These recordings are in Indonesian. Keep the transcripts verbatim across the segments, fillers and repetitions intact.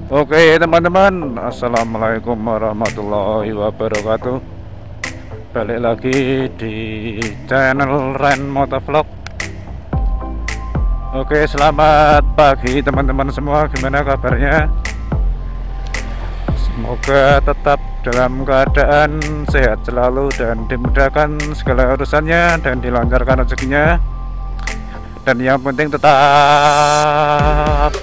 Oke teman-teman, assalamualaikum warahmatullahi wabarakatuh. Balik lagi di channel Ren Motovlog. Oke, selamat pagi teman-teman semua. Gimana kabarnya? Semoga tetap dalam keadaan sehat selalu dan dimudahkan segala urusannya dan dilancarkan rezekinya. Dan yang penting tetap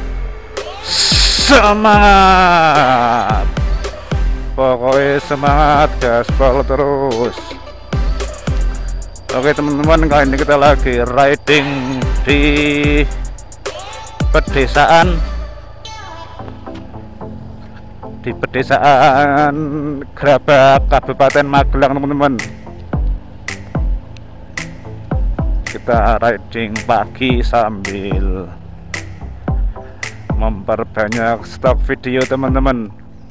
semangat, pokoknya semangat, gaspol terus. Oke teman-teman, kali ini kita lagi riding di pedesaan di pedesaan Grabak, Kabupaten Magelang teman-teman. Kita riding pagi sambil memperbanyak stok video teman-teman.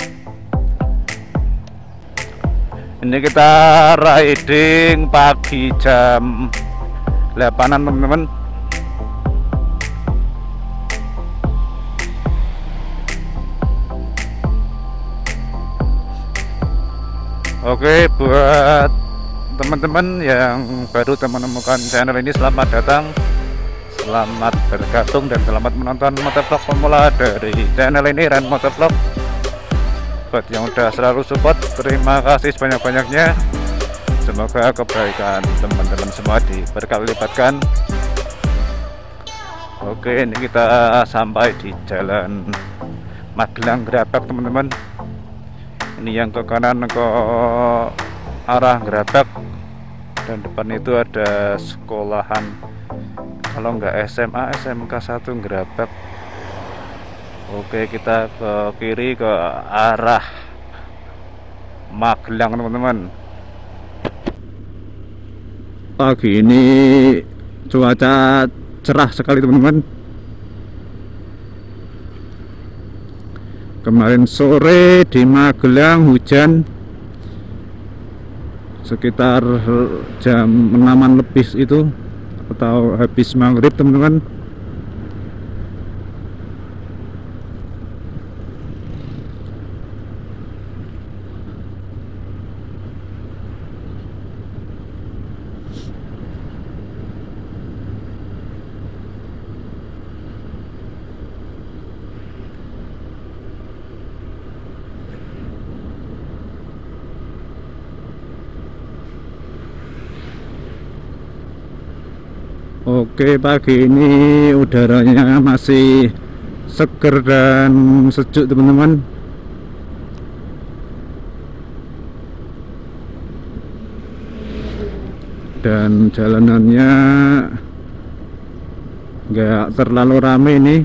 Ini kita riding pagi jam delapanan teman-teman. Oke, buat teman-teman yang baru menemukan channel ini, selamat datang. Selamat bergabung dan selamat menonton motovlog pemula dari channel ini, Ren Motovlog. Buat yang udah selalu support, terima kasih sebanyak-banyaknya. Semoga kebaikan teman-teman semua diberkali lipatkan. Oke, ini kita sampai di jalan Magelang Grabak teman-teman. Ini yang ke kanan ke arah Grabak, dan depan itu ada sekolahan, kalau nggak S M A S M K satu Grabak. Oke, kita ke kiri ke arah Magelang teman-teman. Pagi ini cuaca cerah sekali teman-teman. Kemarin sore di Magelang hujan sekitar jam enaman lebih itu, atau habis maghrib teman-teman. Oke, pagi ini udaranya masih seger dan sejuk teman-teman. Dan jalanannya nggak terlalu ramai ini.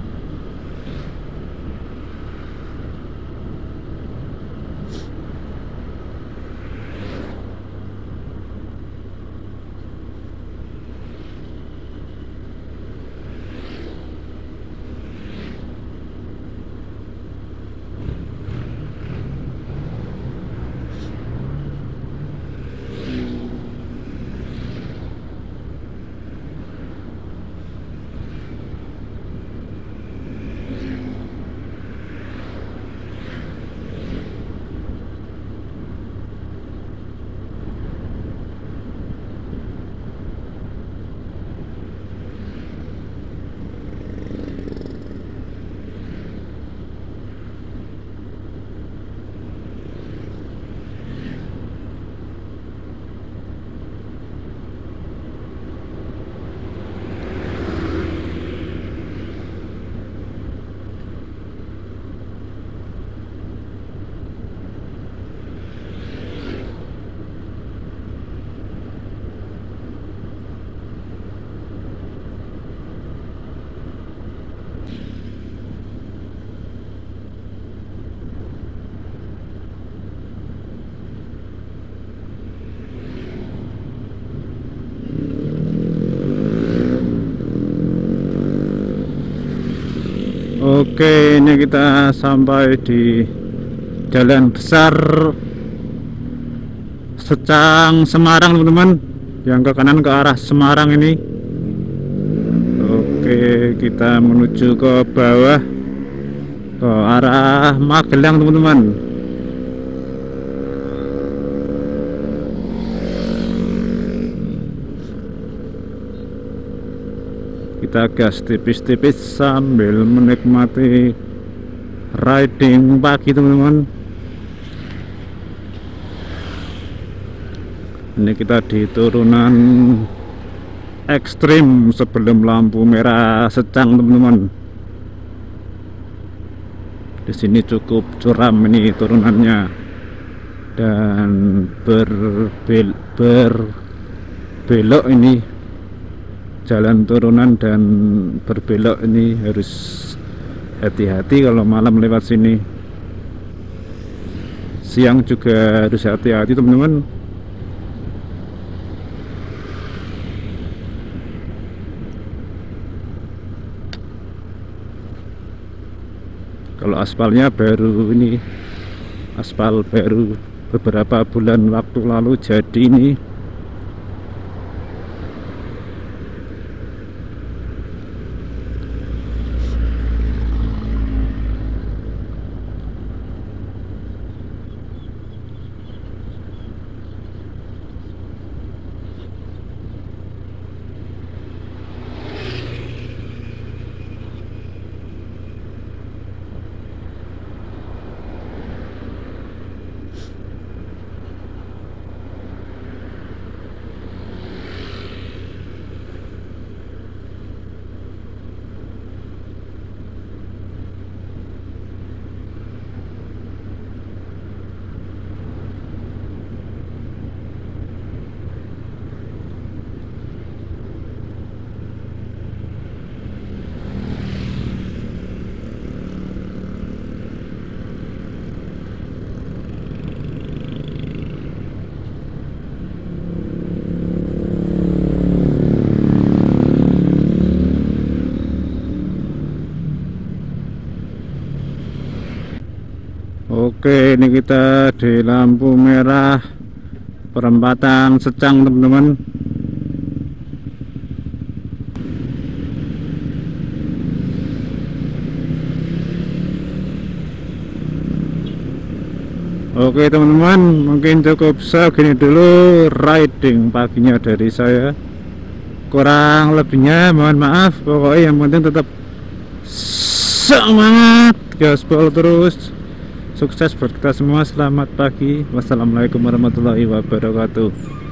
Oke, ini kita sampai di jalan besar Secang Semarang teman-teman, yang ke kanan ke arah Semarang ini. Oke, kita menuju ke bawah ke arah Magelang teman-teman. Kita gas tipis-tipis sambil menikmati riding pagi teman-teman. Ini kita di turunan ekstrim sebelum lampu merah secang teman-teman. Di sini cukup curam ini turunannya dan berbel berbelok ini jalan turunan dan berbelok ini harus hati-hati kalau malam lewat sini. Siang juga harus hati-hati teman-teman. Kalau aspalnya baru ini, aspal baru beberapa bulan waktu lalu jadi ini. Oke, ini kita di lampu merah perempatan Secang teman-teman. Oke teman-teman, mungkin cukup segini dulu riding paginya dari saya. Kurang lebihnya mohon maaf, pokoknya yang penting tetap semangat, gaspol terus. Sukses buat kita semua, selamat pagi. Wassalamualaikum warahmatullahi wabarakatuh.